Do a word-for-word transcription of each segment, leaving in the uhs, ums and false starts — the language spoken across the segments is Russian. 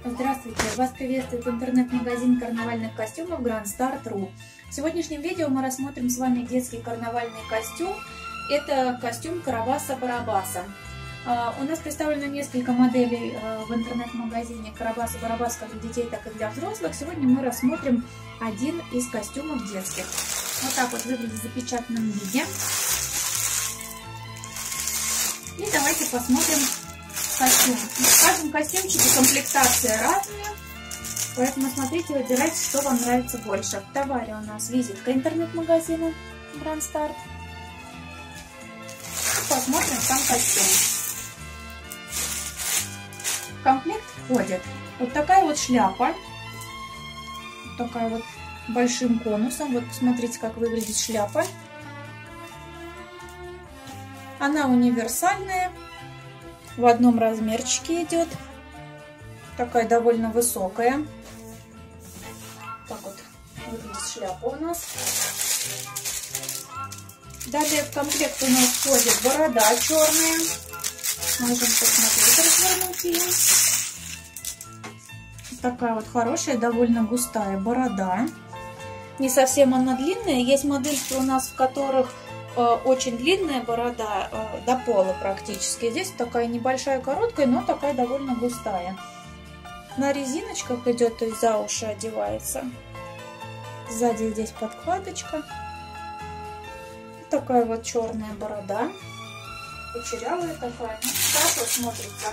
Здравствуйте! Вас приветствует интернет-магазин карнавальных костюмов грандстар точка ру. В сегодняшнем видео мы рассмотрим с вами детский карнавальный костюм. Это костюм Карабаса-Барабаса. У нас представлено несколько моделей в интернет-магазине Карабаса-Барабас как для детей, так и для взрослых. Сегодня мы рассмотрим один из костюмов детских. Вот так вот выглядит в запечатанном виде. И давайте посмотрим костюм. В каждом костюмчике комплектация разная, поэтому смотрите, выбирайте, что вам нравится больше. В товаре у нас визитка интернет-магазина грандстар. Посмотрим сам костюм. В комплект входит вот такая вот шляпа, вот такая вот большим конусом. Вот посмотрите, как выглядит шляпа. Она универсальная. В одном размерчике идет. Такая довольно высокая. Так вот выглядит шляпа у нас. Далее в комплект у нас входит борода черная. Можем посмотреть, развернуть ее. Такая вот хорошая, довольно густая борода. Не совсем она длинная. Есть модельки у нас, в которых очень длинная борода до пола практически. Здесь такая небольшая, короткая, но такая довольно густая. На резиночках идет, то есть за уши одевается. Сзади здесь подкладочка. Такая вот черная борода. Кучерявая такая. Ну, хорошо смотрится.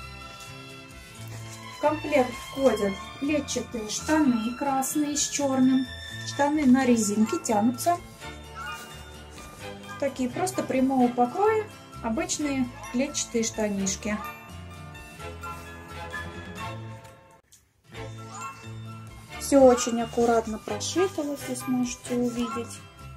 В комплект входят клетчатые штаны красные с черным. Штаны на резинке тянутся. Такие просто прямого покроя, обычные клетчатые штанишки. Все очень аккуратно прошито, вы здесь можете увидеть.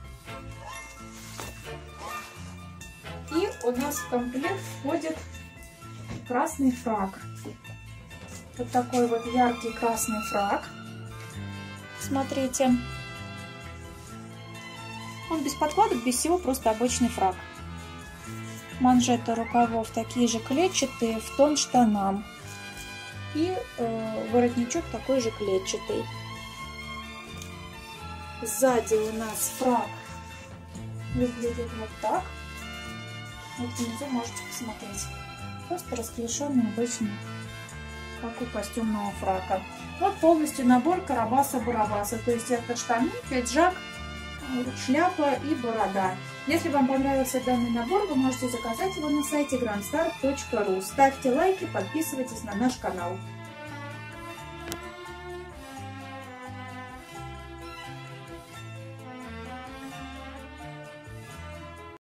И у нас в комплект входит красный фрак. Вот такой вот яркий красный фрак. Смотрите. Он без подкладок, без всего, просто обычный фрак. Манжеты рукавов такие же клетчатые, в тон штанам. И э, воротничок такой же клетчатый. Сзади у нас фрак выглядит вот так. Вот внизу можете посмотреть. Просто расклешенный обычный, как у костюмного фрака. Вот полностью набор Карабаса-Барабаса. То есть это штаны, пиджак, шляпа и борода. Если вам понравился данный набор, вы можете заказать его на сайте грандстар точка ру. Ставьте лайки, подписывайтесь на наш канал.